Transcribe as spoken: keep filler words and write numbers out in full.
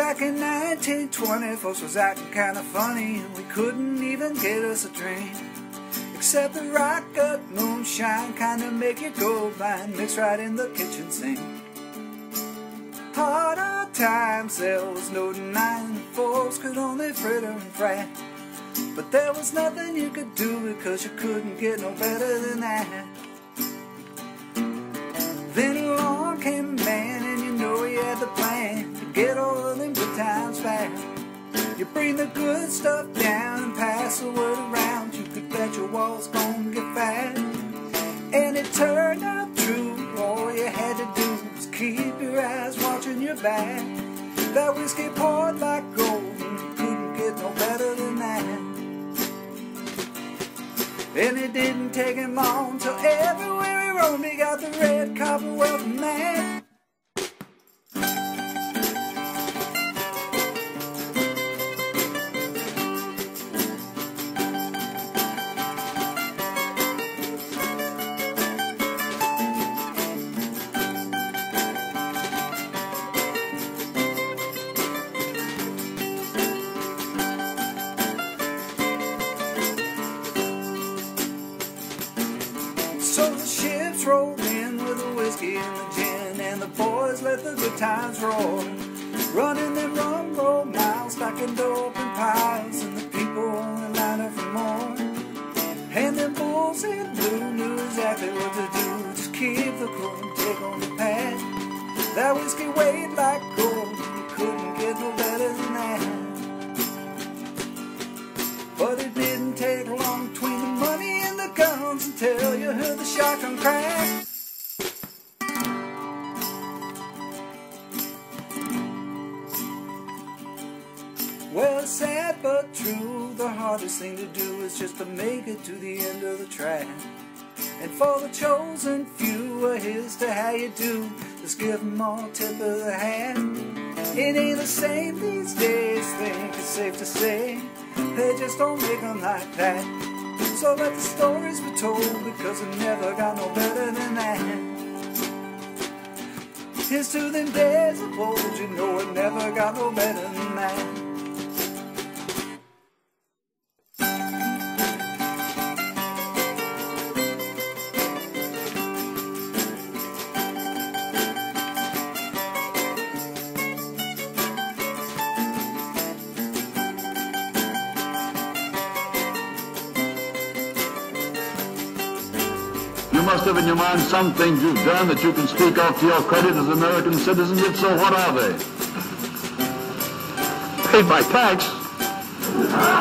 back in nineteen twenty, folks was acting kinda funny, and we couldn't even get us a drink. Except the rock-up moonshine kinda make you go blind, mixed right in the kitchen sink. Harder times, there was no denying, folks could only fritter and frat. But there was nothing you could do, because you couldn't get no better than that. Then along came a man, and you know he had the plan to get all of them good times back. You bring the good stuff down and pass the word around, you could bet your walls gonna get fat. And it turned out true, all you had to do was keep your eyes watching your back. That whiskey poured like gold, and you couldn't get no better than that. And it didn't take him long till everywhere he roamed he got the red carpet welcome mat. So the ships rolled in with the whiskey and the gin, and the boys let the good times roll, running them rum roll miles, stacking dope in piles, and the people only lined up for more. And them bulls in blue knew exactly what to do, just keep the cool and take on the pad. That whiskey weighed like gold, you couldn't get no better than that. But it didn't take long between the money and the guns until you heard the shotgun crack. Well, sad but true, the hardest thing to do is just to make it to the end of the track. And for the chosen few, well, here's to how you do, just give them all a tip of the hat. It ain't the same these days, think it's safe to say, they just don't make them like that. So let the stories be told, because it never got no better than that. Here's to them days of old, you know it never got no better than that. You must have in your mind some things you've done that you can speak of to your credit as American citizens. If so, what are they? Paid by tax.